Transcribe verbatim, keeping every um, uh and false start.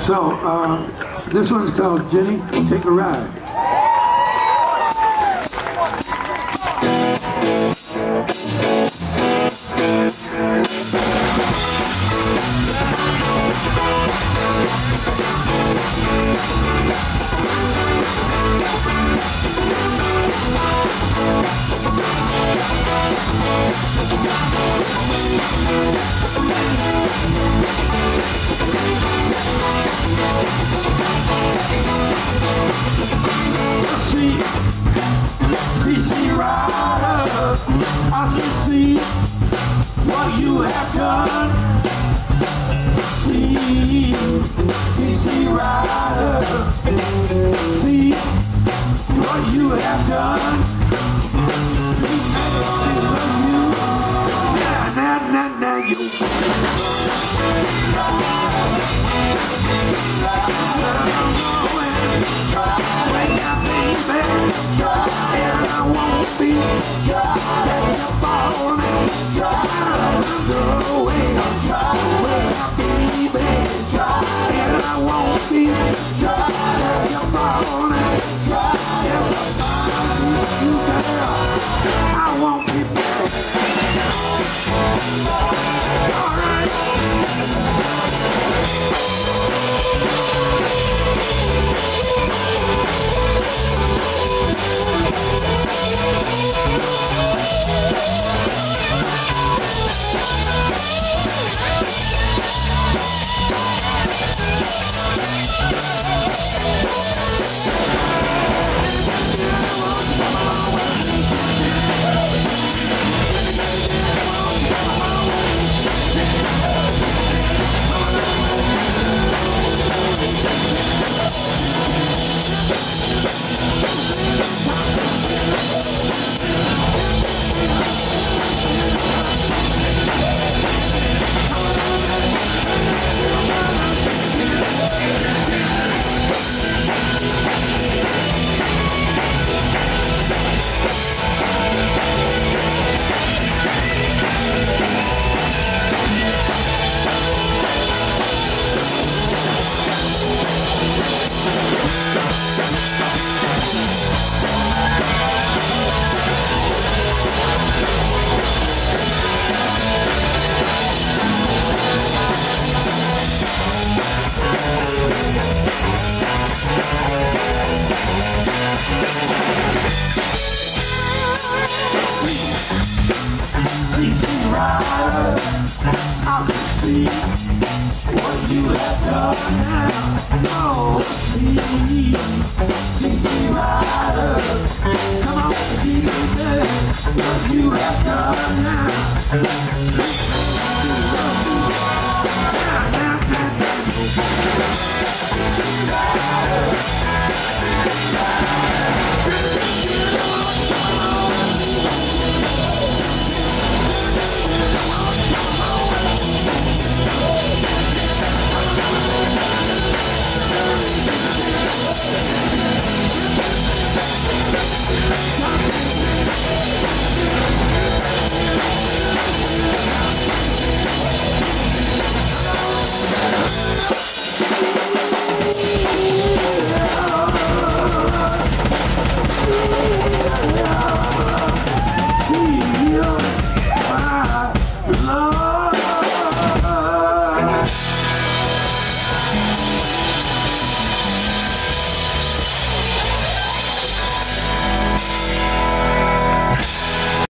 So, uh, this one's called Jenny, Take a Ride. See, see, see, Ryder, I can see what you have done. See, see, see, Ryder, see what you have done. Now, now, now, now, you. I won't be trying to fall and try the way I'm trying to be, and I won't be trying to fall and try to find you, girl. I won't be back. All right. Ryder, I can see what you have done now. Oh, see, see, see, Ryder, come on, see what you have done now. Ryder, Ryder.